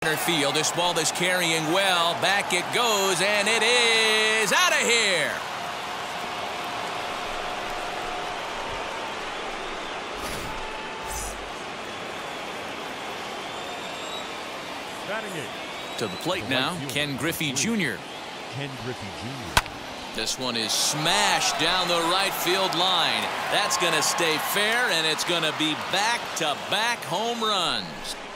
Field. This ball is carrying well. Back it goes, and it is out of here. To the plate now, Ken Griffey Jr. Ken Griffey Jr. This one is smashed down the right field line. That's going to stay fair, and it's going to be back-to-back home runs.